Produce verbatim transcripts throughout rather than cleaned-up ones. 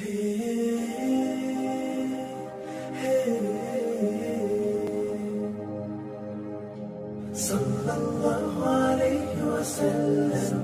सल्लल्लाहु अलैहि वसल्लम।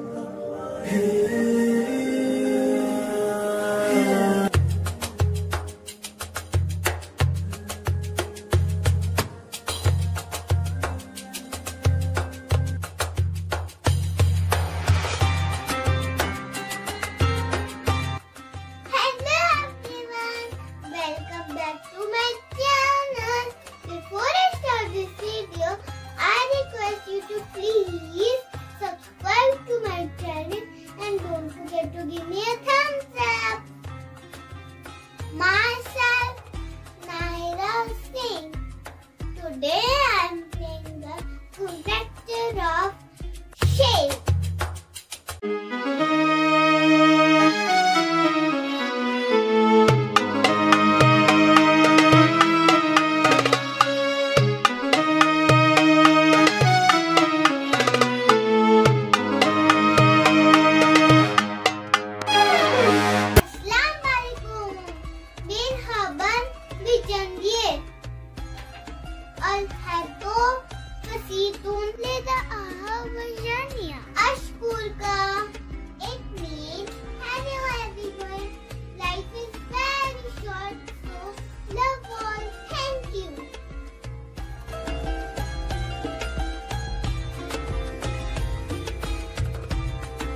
Welcome back to my channel. Before I start this video, I request you to please subscribe to my channel and don't forget to give me a thumbs up. Myself, Naira Singh. Today I am playing the character of Shape. الحبوب بسيط لدى أهوجانية أشكرك.